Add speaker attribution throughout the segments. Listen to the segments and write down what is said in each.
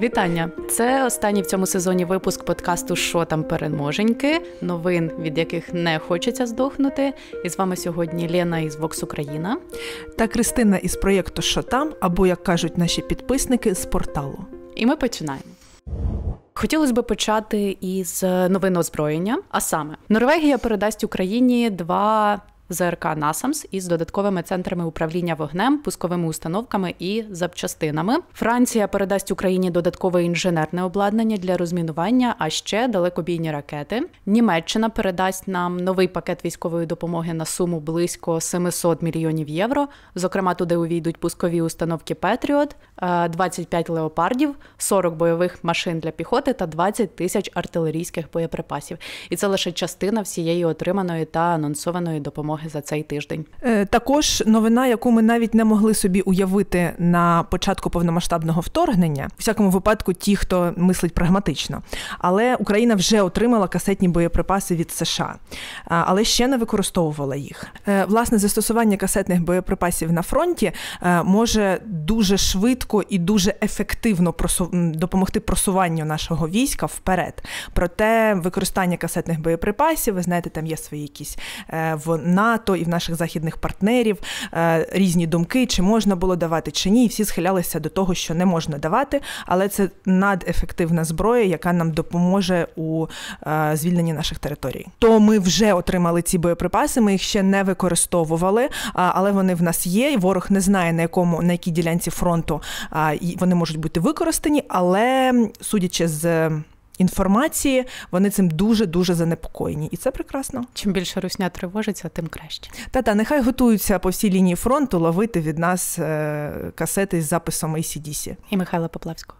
Speaker 1: Вітання! Це останній в цьому сезоні випуск подкасту «Що там переможеньки?», новин, від яких не хочеться здохнути. І з вами сьогодні Лена із Vox Україна.
Speaker 2: Та Кристина із проєкту «Що там?», або, як кажуть наші підписники, з порталу.
Speaker 1: І ми починаємо. Хотілося б почати із новин озброєння, а саме Норвегія передасть Україні 2 ЗРК «Насамс» із додатковими центрами управління вогнем, пусковими установками і запчастинами. Франція передасть Україні додаткове інженерне обладнання для розмінування, а ще далекобійні ракети. Німеччина передасть нам новий пакет військової допомоги на суму близько 700 мільйонів євро. Зокрема, туди увійдуть пускові установки «Петріот», 25 леопардів, 40 бойових машин для піхоти та 20 тисяч артилерійських боєприпасів. І це лише частина всієї отриманої та анонсованої допомоги за цей тиждень.
Speaker 2: Також новина, яку ми навіть не могли собі уявити на початку повномасштабного вторгнення, у всякому випадку ті, хто мислить прагматично. Але Україна вже отримала касетні боєприпаси від США, але ще не використовувала їх. Власне, застосування касетних боєприпасів на фронті може дуже швидко і дуже ефективно допомогти просуванню нашого війська вперед. Проте використання касетних боєприпасів, ви знаєте, там є свої якісь в НАТО і в наших західних партнерів різні думки, чи можна було давати, чи ні. І всі схилялися до того, що не можна давати, але це надефективна зброя, яка нам допоможе у звільненні наших територій. То ми вже отримали ці боєприпаси, ми їх ще не використовували, але вони в нас є, і ворог не знає, на якій ділянці фронту вони можуть бути використані, але, судячи з інформації, вони цим дуже-дуже занепокоєні. І це прекрасно.
Speaker 1: Чим більше русня тривожиться, тим краще.
Speaker 2: Та, нехай готуються по всій лінії фронту ловити від нас касети з записом AC/DC.
Speaker 1: І Михайла Поплавського.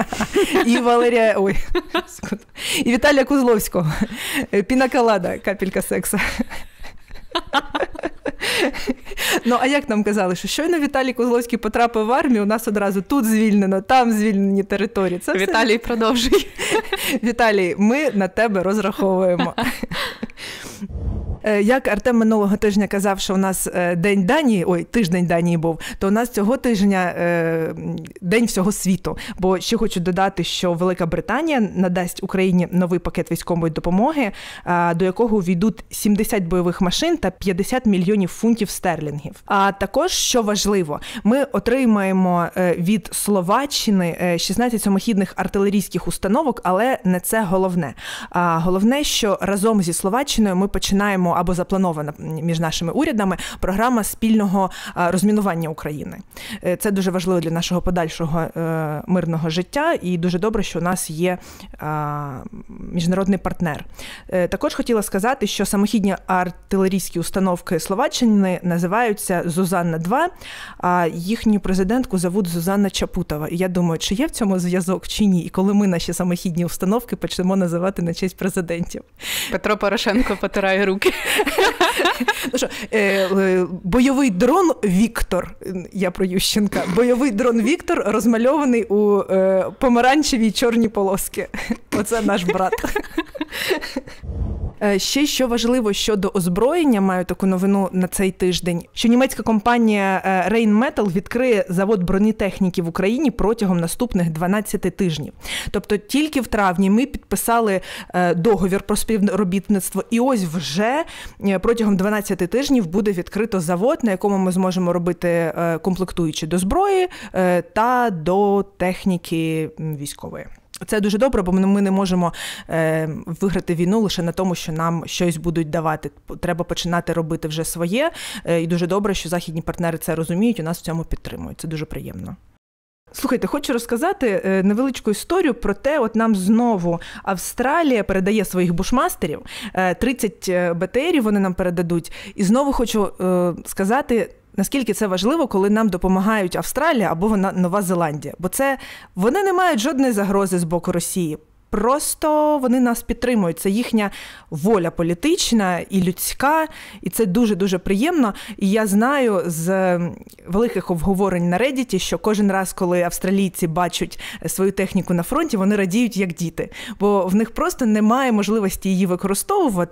Speaker 2: І Валерія... Ой, і Віталія Кузловського. Пінаколада, капелька секса. Ну, а як нам казали, що щойно Віталій Козловський потрапив в армію, у нас одразу тут звільнено, там звільнені території. Це
Speaker 1: Віталій,
Speaker 2: все...
Speaker 1: продовжуй.
Speaker 2: Віталій, ми на тебе розраховуємо. Як Артем минулого тижня казав, що у нас тиждень Данії був, то у нас цього тижня день всього світу. Бо ще хочу додати, що Велика Британія надасть Україні новий пакет військової допомоги, до якого увійдуть 70 бойових машин та 50 мільйонів фунтів стерлінгів. А також, що важливо, ми отримаємо від Словаччини 16 самохідних артилерійських установок, але не це головне. Головне, що разом зі Словаччиною ми починаємо, або запланована між нашими урядами, програма спільного розмінування України. Це дуже важливо для нашого подальшого мирного життя, і дуже добре, що у нас є міжнародний партнер. Також хотіла сказати, що самохідні артилерійські установки Словаччини називаються «Зузанна-2», а їхню президентку зовуть Зузанна Чапутова. І я думаю, чи є в цьому зв'язок, чи ні, і коли ми наші самохідні установки почнемо називати на честь президентів.
Speaker 1: Петро Порошенко потирає руки.
Speaker 2: Ну що, бойовий дрон Віктор, я про Ющенка, бойовий дрон Віктор розмальований у помаранчевій чорні полоски. Оце наш брат. Ще, що важливо щодо озброєння, маю таку новину на цей тиждень, що німецька компанія Rheinmetall відкриє завод бронетехніки в Україні протягом наступних 12 тижнів. Тобто тільки в травні ми підписали договір про співробітництво, і ось вже протягом 12 тижнів буде відкрито завод, на якому ми зможемо робити комплектуючі до зброї та до техніки військової. Це дуже добре, бо ми не можемо виграти війну лише на тому, що нам щось будуть давати. Треба починати робити вже своє, і дуже добре, що західні партнери це розуміють і нас в цьому підтримують. Це дуже приємно. Слухайте, хочу розказати невеличку історію про те, от нам знову Австралія передає своїх бушмастерів, 30 БТРів вони нам передадуть, і знову хочу сказати, наскільки це важливо, коли нам допомагають Австралія або Нова Зеландія. Бо вони не мають жодної загрози з боку Росії. Просто вони нас підтримують. Це їхня воля політична і людська, і це дуже-дуже приємно. І я знаю з великих обговорень на Reddit, що кожен раз, коли австралійці бачать свою техніку на фронті, вони радіють як діти. Бо в них просто немає можливості її використовувати.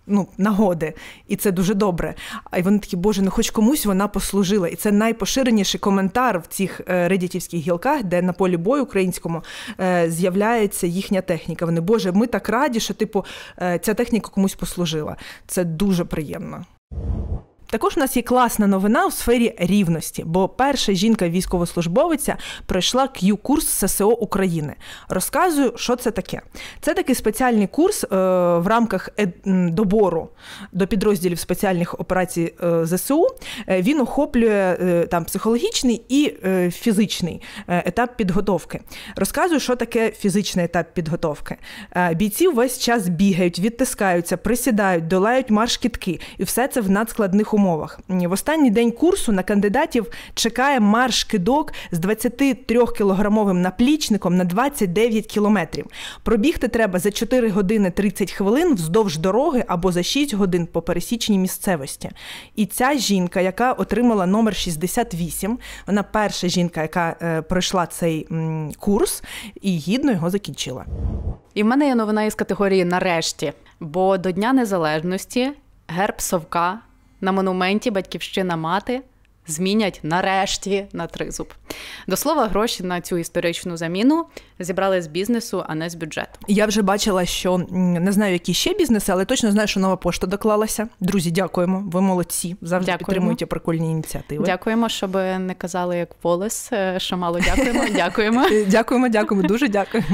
Speaker 2: нагоди. І це дуже добре. А вони такі, боже, хоч комусь вона послужила. І це найпоширеніший коментар в цих реддітівських гілках, де на полі бою українському з'являється їхня техніка. Вони, боже, ми так раді, що, ця техніка комусь послужила. Це дуже приємно. Також у нас є класна новина у сфері рівності, бо перша жінка-військовослужбовиця пройшла Q-курс ССО України. Розказую, що це таке. Це такий спеціальний курс в рамках добору до підрозділів спеціальних операцій ЗСУ. Він охоплює психологічний і фізичний етап підготовки. Розказую, що таке фізичний етап підготовки. Бійці весь час бігають, відтискаються, присідають, долають марш-кидки. І все це в надскладних умовах. В останній день курсу на кандидатів чекає марш-кидок з 23-кілограмовим наплічником на 29 кілометрів. Пробігти треба за 4 години 30 хвилин вздовж дороги або за 6 годин по пересічній місцевості. І ця жінка, яка отримала номер 68, вона перша жінка, яка пройшла цей курс і гідно його закінчила.
Speaker 1: І в мене є новина із категорії «Нарешті», бо до Дня Незалежності герб совка на монументі «Батьківщина-мати» змінять нарешті на тризуб. До слова, гроші на цю історичну заміну зібрали з бізнесу, а не з бюджету.
Speaker 2: Я вже бачила, що, не знаю, які ще бізнеси, але точно знаю, що Нова пошта доклалася. Друзі, дякуємо, ви молодці, завжди підтримуєте прикольні ініціативи.
Speaker 1: Дякуємо, щоб не казали, як Волес, що мало дякуємо.
Speaker 2: Дякуємо, дуже дякуємо.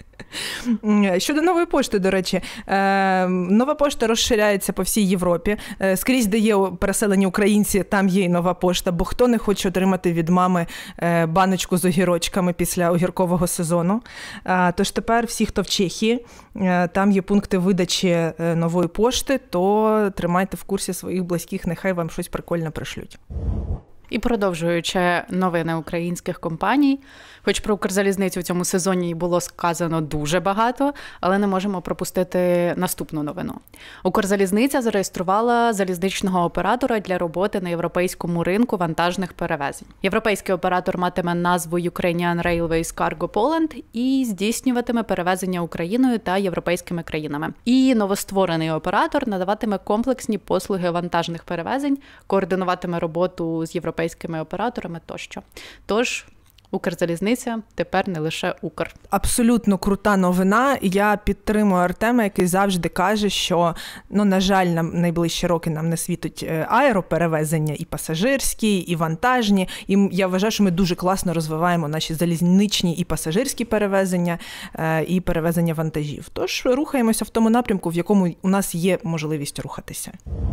Speaker 2: Щодо Нової пошти, до речі, Нова пошта розширяється по всій Європі. Скрізь, де є переселені українці, там є і Нова пошта, бо хто не хоче отримати від мами баночку з огірочками після огіркового сезону. Тож тепер всі, хто в Чехії, там є пункти видачі Нової пошти, то тримайте в курсі своїх близьких, нехай вам щось прикольне пришлють.
Speaker 1: І продовжуючи новини українських компаній, хоч про Укрзалізницю в цьому сезоні було сказано дуже багато, але не можемо пропустити наступну новину. Укрзалізниця зареєструвала залізничного оператора для роботи на європейському ринку вантажних перевезень. Європейський оператор матиме назву Ukrainian Railways Cargo Poland і здійснюватиме перевезення Україною та європейськими країнами. І новостворений оператор надаватиме комплексні послуги вантажних перевезень, координуватиме роботу з європейськими операторами тощо. Тож, Укрзалізниця тепер не лише Укр.
Speaker 2: Абсолютно крута новина. Я підтримую Артема, який завжди каже, що, на жаль, нам найближчі роки нам не світуть аероперевезення і пасажирські, і вантажні. І я вважаю, що ми дуже класно розвиваємо наші залізничні і пасажирські перевезення, і перевезення вантажів. Тож рухаємося в тому напрямку, в якому у нас є можливість рухатися.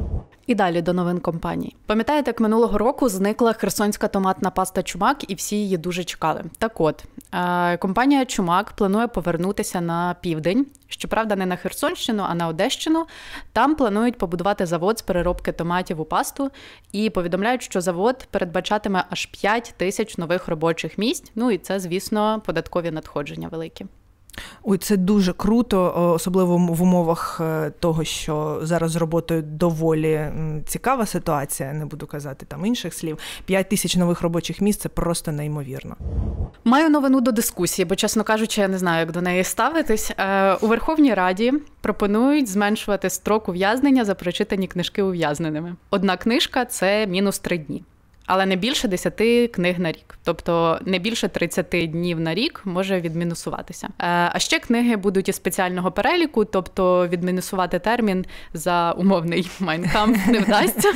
Speaker 1: І далі до новин компаній. Пам'ятаєте, як минулого року зникла херсонська томатна паста «Чумак» і всі її дуже чекали. Так от, компанія «Чумак» планує повернутися на південь, щоправда, не на Херсонщину, а на Одещину. Там планують побудувати завод з переробки томатів у пасту і повідомляють, що завод передбачатиме аж 5 тисяч нових робочих місць. І це, звісно, податкові надходження великі.
Speaker 2: Ой, це дуже круто, особливо в умовах того, що зараз з роботою доволі цікава ситуація, не буду казати там інших слів. 5 тисяч нових робочих місць – це просто неймовірно.
Speaker 1: Маю новину до дискусії, бо, чесно кажучи, я не знаю, як до неї ставитись. У Верховній Раді пропонують зменшувати строк ув'язнення за прочитані книжки ув'язненими. Одна книжка – це мінус 3 дні. Але не більше 10 книг на рік. Тобто не більше 30 днів на рік може відмінусуватися. А ще книги будуть із спеціального переліку, тобто відмінусувати термін за умовний Mein Kampf не вдасться.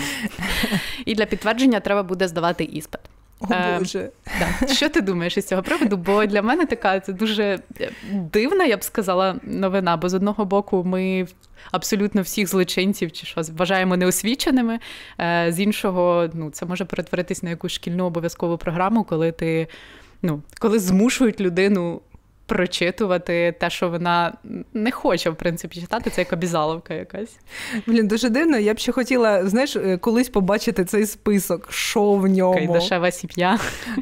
Speaker 1: І для підтвердження треба буде здавати іспит.
Speaker 2: О, Боже.
Speaker 1: Що ти думаєш із цього приводу? Бо для мене така це дуже дивна, я б сказала, новина. Бо з одного боку ми абсолютно всіх злочинців чи що вважаємо неосвіченими. З іншого, це може перетворитись на якусь шкільну обов'язкову програму, коли змушують людину прочитувати те, що вона не хоче, в принципі, читати. Це як обязаловка якась.
Speaker 2: Дуже дивно. Я б ще хотіла, колись побачити цей список, що в ньому.
Speaker 1: Кайдашева сім'я.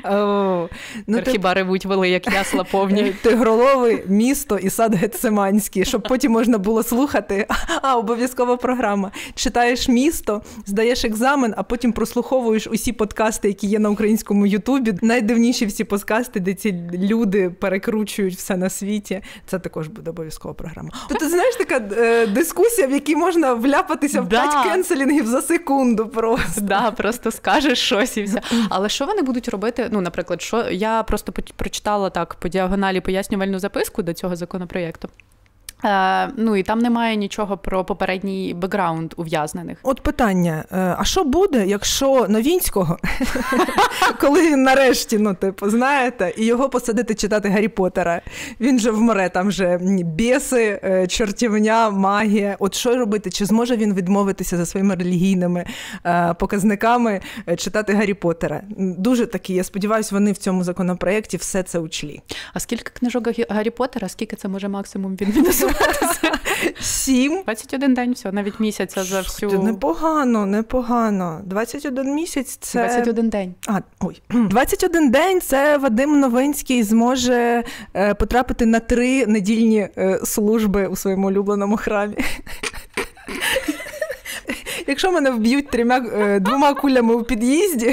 Speaker 1: Хіба ревуть вели, як ясла повні.
Speaker 2: Тигролове, місто і сад Гетсиманський, щоб потім можна було слухати. Обов'язкова програма. Читаєш місто, здаєш екзамен, а потім прослуховуєш усі подкасти, які є на українському Ютубі. Найдивніші всі подкасти, де ці люди перекручують все на світі. Це також буде обов'язкова програма. То ти знаєш, така дискусія, в якій можна вляпатися в 5 кенселінгів за секунду просто.
Speaker 1: Да, просто скажеш щось і все. Але що вони будуть робити? Ну, наприклад, що я просто прочитала так по діагоналі пояснювальну записку до цього законопроєкту. Ну, і там немає нічого про попередній бекграунд ув'язнених.
Speaker 2: От питання, а що буде, якщо Новінського, коли він нарешті, ну, типу, знаєте, і його посадити читати Гаррі Поттера, він же вмре, там же біси, чортівня, магія. От що робити? Чи зможе він відмовитися за своїми релігійними показниками читати Гаррі Поттера? Дуже такі, я сподіваюся, вони в цьому законопроєкті все це учлі.
Speaker 1: А скільки книжок Гаррі Поттера, скільки це може максимум він відносити?
Speaker 2: 7.
Speaker 1: 21 день, все, навіть місяця за всю...
Speaker 2: Непогано. 21 місяць – це...
Speaker 1: 21 день.
Speaker 2: 21 день – це Вадим Новинський зможе потрапити на 3 недільні служби у своєму улюбленому храмі. Якщо мене вб'ють 2 кулями у під'їзді,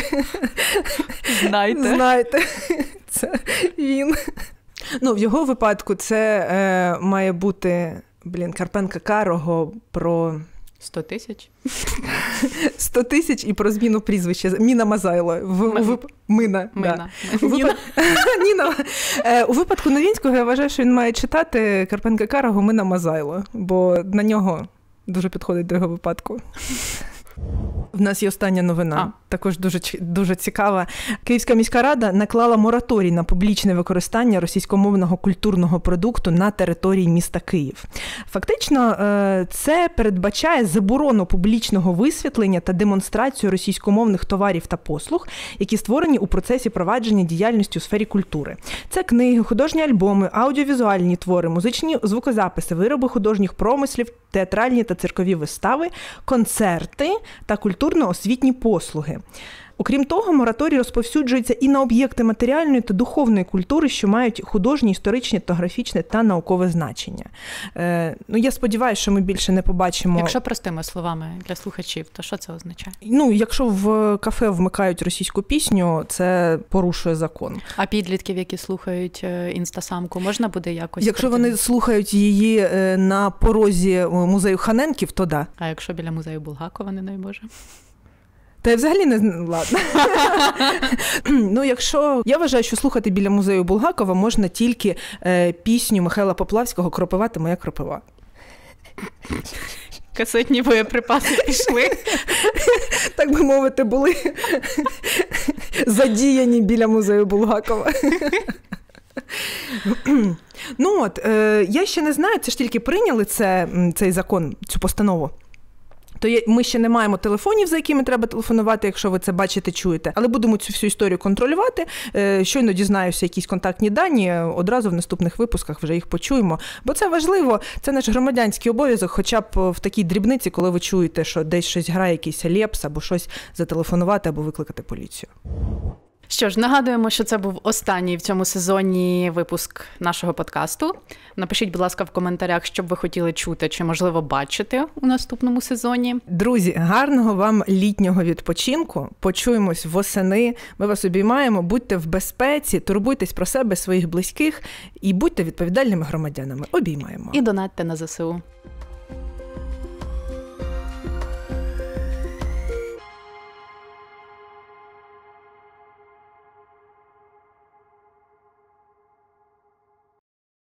Speaker 2: знайте, це він. Ну, в його випадку це має бути, Карпенка-Карого про...
Speaker 1: 100 тисяч?
Speaker 2: 100 тисяч і про зміну прізвища. Міна Мазайло. Мина. Ніна. У випадку Новінського я вважаю, що він має читати Карпенка-Карого Мина Мазайло, бо на нього дуже підходить до його випадку. В нас є остання новина, також дуже цікава. Київська міська рада наклала мораторій на публічне використання російськомовного культурного продукту на території міста Київ. Фактично, це передбачає заборону публічного висвітлення та демонстрацію російськомовних товарів та послуг, які створені у процесі провадження діяльності у сфері культури. Це книги, художні альбоми, аудіовізуальні твори, музичні звукозаписи, вироби художніх промислів, театральні та циркові вистави, концерти та культурно-освітні послуги. Окрім того, мораторій розповсюджується і на об'єкти матеріальної та духовної культури, що мають художнє, історичне, етнографічне та наукове значення. Я сподіваюся, що ми більше не побачимо...
Speaker 1: Якщо простими словами для слухачів, то що це означає?
Speaker 2: Якщо в кафе вмикають російську пісню, це порушує закон.
Speaker 1: А підлітків, які слухають інстасамку, можна буде якось...
Speaker 2: Якщо вони слухають її на порозі музею Ханенків, то да.
Speaker 1: А якщо біля музею Булгакова, не дай Боже?
Speaker 2: Та я взагалі не знаю, ладно. Я вважаю, що слухати біля музею Булгакова можна тільки пісню Михайла Поплавського «Кропива, ти моя кропива».
Speaker 1: Касетні боєприпаси пішли.
Speaker 2: Так би мовити, були задіяні біля музею Булгакова. Я ще не знаю, це ж тільки прийняли цей закон, цю постанову. То ми ще не маємо телефонів, за якими треба телефонувати, якщо ви це бачите, чуєте. Але будемо цю всю історію контролювати. Щойно дізнаюся якісь контактні дані, одразу в наступних випусках вже їх почуємо. Бо це важливо, це наш громадянський обов'язок, хоча б в такій дрібниці, коли ви чуєте, що десь щось грає, якийсь лепс, або щось зателефонувати, або викликати поліцію.
Speaker 1: Що ж, нагадуємо, що це був останній в цьому сезоні випуск нашого подкасту. Напишіть, будь ласка, в коментарях, що б ви хотіли чути чи, можливо, бачити у наступному сезоні.
Speaker 2: Друзі, гарного вам літнього відпочинку. Почуємось восени. Ми вас обіймаємо. Будьте в безпеці, турбуйтесь про себе, своїх близьких і будьте відповідальними громадянами. Обіймаємо.
Speaker 1: І донатьте на ЗСУ.